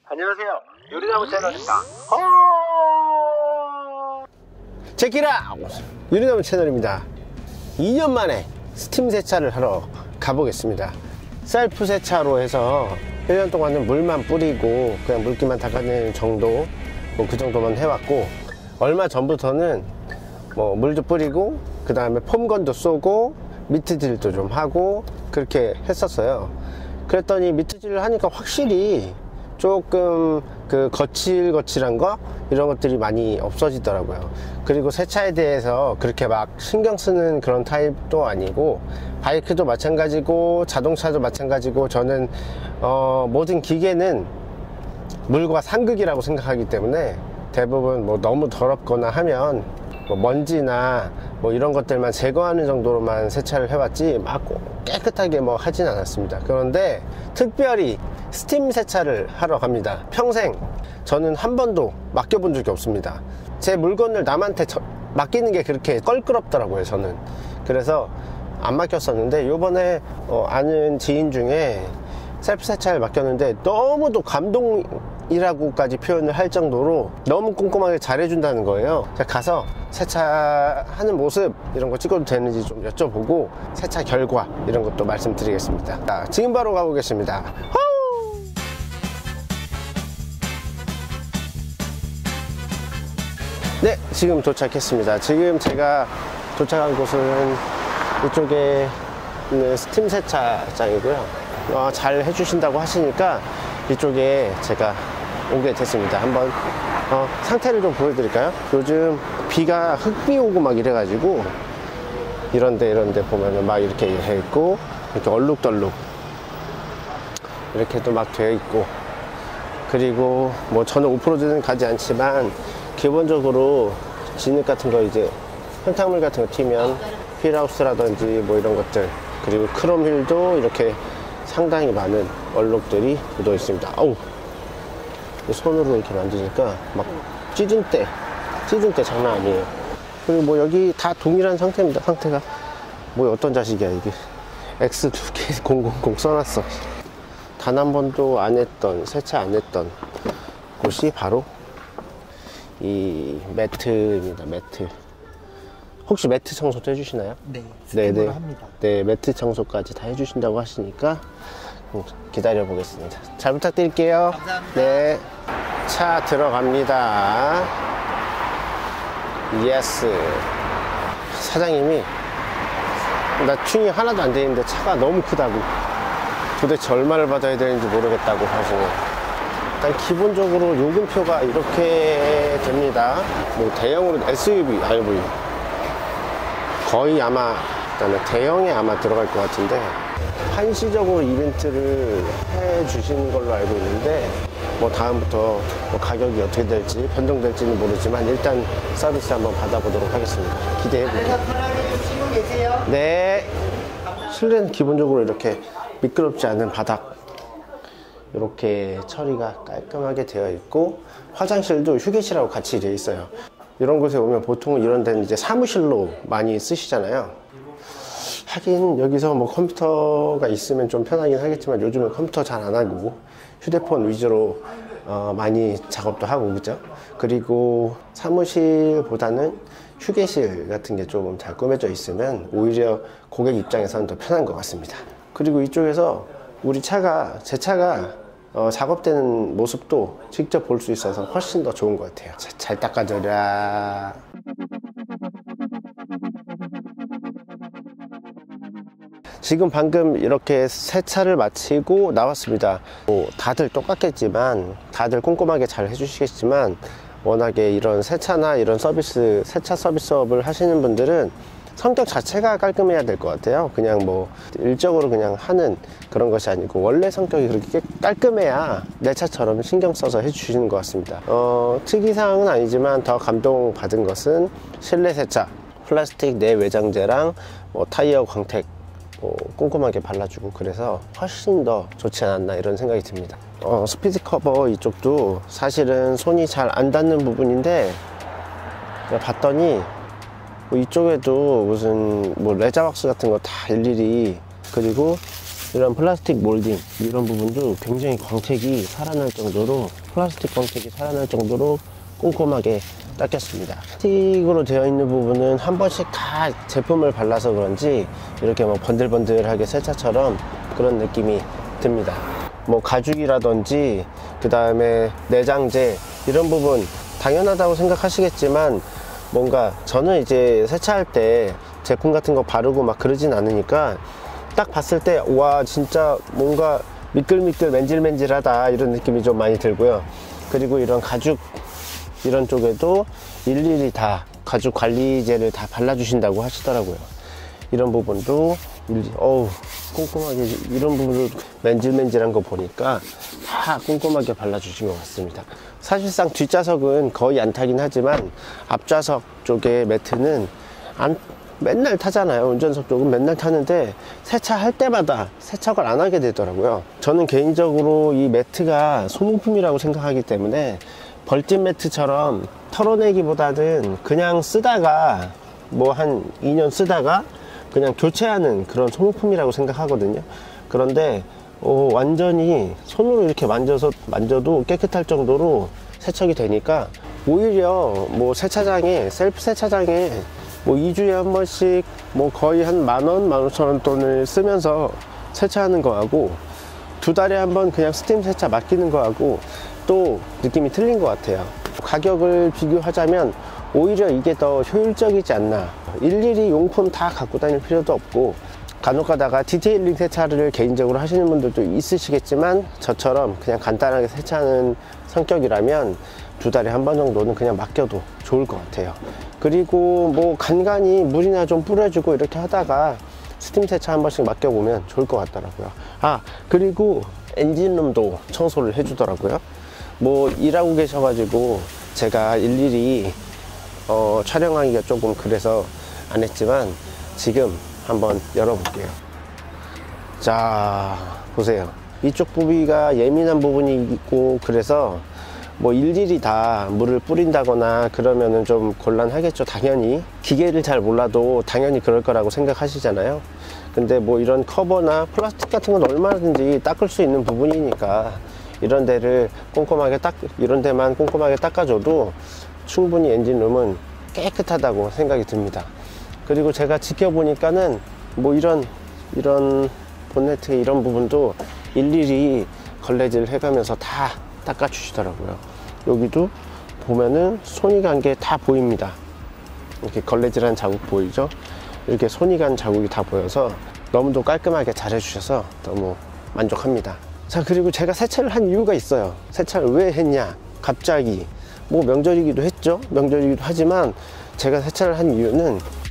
안녕하세요. 유리나무 채널입니다. 체키라! 유리나무 채널입니다. 2년 만에 스팀 세차를 하러 가보겠습니다. 셀프 세차로 해서 1년 동안은 물만 뿌리고 그냥 물기만 닦아내는 정도, 뭐 그 정도만 해왔고, 얼마 전부터는 뭐 물도 뿌리고 그 다음에 폼건도 쏘고 미트질도 좀 하고 그렇게 했었어요. 그랬더니 미트질을 하니까 확실히 조금 그 거칠거칠한 거 이런 것들이 많이 없어지더라고요. 그리고 세차에 대해서 그렇게 막 신경 쓰는 그런 타입도 아니고, 바이크도 마찬가지고 자동차도 마찬가지고, 저는 모든 기계는 물과 상극이라고 생각하기 때문에 대부분 뭐 너무 더럽거나 하면 뭐 먼지나 뭐 이런 것들만 제거하는 정도로만 세차를 해왔지 막 깨끗하게 뭐 하진 않았습니다. 그런데 특별히 스팀 세차를 하러 갑니다. 평생 저는 한 번도 맡겨본 적이 없습니다. 제 물건을 남한테 맡기는 게 그렇게 껄끄럽더라고요, 저는. 그래서 안 맡겼었는데, 요번에 아는 지인 중에 셀프 세차를 맡겼는데 너무도 감동이라고까지 표현을 할 정도로 너무 꼼꼼하게 잘해준다는 거예요. 제가 가서 세차하는 모습 이런 거 찍어도 되는지 좀 여쭤보고 세차 결과 이런 것도 말씀드리겠습니다. 자, 지금 바로 가보겠습니다. 네, 지금 도착했습니다. 지금 제가 도착한 곳은 이쪽에 있는 스팀 세차장이고요. 잘 해주신다고 하시니까 이쪽에 제가 오게 됐습니다. 한번 상태를 좀 보여드릴까요? 요즘 비가 흙비 오고 막 이래가지고 이런데 보면은 막 이렇게 해 있고, 이렇게 얼룩덜룩 이렇게 또 막 되어 있고, 그리고 뭐 저는 오프로드는 가지 않지만 기본적으로 진흙 같은 거, 이제 흙탕물 같은 거 튀면 휠하우스라든지 뭐 이런 것들, 그리고 크롬 휠도 이렇게 상당히 많은 얼룩들이 묻어 있습니다. 아우, 손으로 이렇게 만지니까 막 찌든 때 장난 아니에요. 그리고 뭐 여기 다 동일한 상태입니다. 상태가 뭐 어떤 자식이야 이게. X2K 000 써놨어. 단 한 번도 안 했던, 세차 안 했던 곳이 바로 이 매트입니다. 매트. 혹시 매트 청소도 해주시나요? 네, 네네 합니다. 네, 매트 청소까지 다 해주신다고 하시니까 기다려 보겠습니다. 잘 부탁드릴게요. 감사합니다. 네, 차 들어갑니다. 예스. 사장님이 나 튜닝 하나도 안 되는데 차가 너무 크다고, 도대체 얼마를 받아야 되는지 모르겠다고 하시네요. 일단 기본적으로 요금표가 이렇게 됩니다. 뭐 대형으로 SUV, RV 거의 아마 대형에 아마 들어갈 것 같은데, 한시적으로 이벤트를 해 주시는 걸로 알고 있는데, 뭐 다음부터 뭐 가격이 어떻게 될지 변동될지는 모르지만 일단 서비스 한번 받아보도록 하겠습니다. 기대해 볼게요. 편하게 쉬고 계세요. 네. 실내는 기본적으로 이렇게 미끄럽지 않은 바닥, 이렇게 처리가 깔끔하게 되어 있고, 화장실도 휴게실하고 같이 되어 있어요. 이런 곳에 오면 보통 이런 데는 이제 사무실로 많이 쓰시잖아요. 하긴 여기서 뭐 컴퓨터가 있으면 좀 편하긴 하겠지만, 요즘은 컴퓨터 잘 안 하고 휴대폰 위주로 많이 작업도 하고, 그죠? 그리고 사무실보다는 휴게실 같은 게 조금 잘 꾸며져 있으면 오히려 고객 입장에서는 더 편한 것 같습니다. 그리고 이쪽에서 제 차가 작업되는 모습도 직접 볼 수 있어서 훨씬 더 좋은 것 같아요. 잘 닦아줘라. 지금 방금 이렇게 세차를 마치고 나왔습니다. 뭐 다들 똑같겠지만, 다들 꼼꼼하게 잘 해주시겠지만, 워낙에 이런 세차나 이런 서비스, 세차 서비스업을 하시는 분들은 성격 자체가 깔끔해야 될 것 같아요. 그냥 뭐 일적으로 그냥 하는 그런 것이 아니고, 원래 성격이 그렇게 깔끔해야 내 차처럼 신경 써서 해주시는 것 같습니다. 특이사항은 아니지만 더 감동받은 것은 실내 세차, 플라스틱 내외장재랑 뭐 타이어 광택 꼼꼼하게 발라주고, 그래서 훨씬 더 좋지 않았나 이런 생각이 듭니다. 스피드 커버 이쪽도 사실은 손이 잘 안 닿는 부분인데, 봤더니 뭐 이쪽에도 무슨 뭐 레자왁스 같은 거 다 일일이, 그리고 이런 플라스틱 몰딩 이런 부분도 굉장히 광택이 살아날 정도로, 플라스틱 광택이 살아날 정도로 꼼꼼하게 닦였습니다. 플라스틱으로 되어 있는 부분은 한 번씩 다 제품을 발라서 그런지 이렇게 뭐 번들번들하게 세차처럼 그런 느낌이 듭니다. 뭐 가죽이라든지 그 다음에 내장재 이런 부분 당연하다고 생각하시겠지만, 뭔가 저는 이제 세차할 때 제품 같은 거 바르고 막 그러진 않으니까 딱 봤을 때 와 진짜 뭔가 미끌미끌 맨질맨질하다 이런 느낌이 좀 많이 들고요. 그리고 이런 가죽 이런 쪽에도 일일이 다 가죽 관리제를 다 발라주신다고 하시더라고요. 이런 부분도 꼼꼼하게 이런 부분도 맨질맨질한 거 보니까 다 꼼꼼하게 발라주신 것 같습니다. 사실상 뒷좌석은 거의 안 타긴 하지만 앞좌석 쪽에 매트는 맨날 타잖아요. 운전석 쪽은 맨날 타는데 세차할 때마다 세척을 안 하게 되더라고요. 저는 개인적으로 이 매트가 소모품이라고 생각하기 때문에 벌집 매트처럼 털어내기보다는 그냥 쓰다가 뭐 한 2년 쓰다가 그냥 교체하는 그런 소모품이라고 생각하거든요. 그런데 완전히 손으로 이렇게 만져도 깨끗할 정도로 세척이 되니까 오히려 뭐 세차장에, 셀프 세차장에 뭐 2주에 한 번씩 뭐 거의 한 10,000원, 15,000원 돈을 쓰면서 세차하는 거하고 2달에 한 번 그냥 스팀 세차 맡기는 거하고 또 느낌이 틀린 것 같아요. 가격을 비교하자면 오히려 이게 더 효율적이지 않나. 일일이 용품 다 갖고 다닐 필요도 없고, 간혹 가다가 디테일링 세차를 개인적으로 하시는 분들도 있으시겠지만 저처럼 그냥 간단하게 세차하는 성격이라면 2달에 한 번 정도는 그냥 맡겨도 좋을 것 같아요. 그리고 뭐 간간히 물이나 좀 뿌려주고 이렇게 하다가 스팀 세차 한 번씩 맡겨보면 좋을 것 같더라고요. 그리고 엔진룸도 청소를 해주더라고요. 뭐 일하고 계셔가지고 제가 일일이 촬영하기가 조금 그래서 안 했지만 지금 한번 열어볼게요. 자, 보세요. 이쪽 부위가 예민한 부분이 있고 그래서 뭐 일일이 다 물을 뿌린다거나 그러면은 좀 곤란하겠죠. 당연히 기계를 잘 몰라도 당연히 그럴 거라고 생각하시잖아요. 근데 뭐 이런 커버나 플라스틱 같은 건 얼마든지 닦을 수 있는 부분이니까 이런 데를 이런 데만 꼼꼼하게 닦아줘도 충분히 엔진룸은 깨끗하다고 생각이 듭니다. 그리고 제가 지켜보니까는 뭐 이런 본네트 이런 부분도 일일이 걸레질 해가면서 다 닦아주시더라고요. 여기도 보면은 손이 간 게 다 보입니다. 이렇게 걸레질한 자국 보이죠? 이렇게 손이 간 자국이 다 보여서 너무도 깔끔하게 잘 해주셔서 너무 만족합니다. 자, 그리고 제가 세차를 한 이유가 있어요. 세차를 왜 했냐? 갑자기 뭐 명절이기도 했죠. 명절이기도 하지만 제가 세차를 한 이유는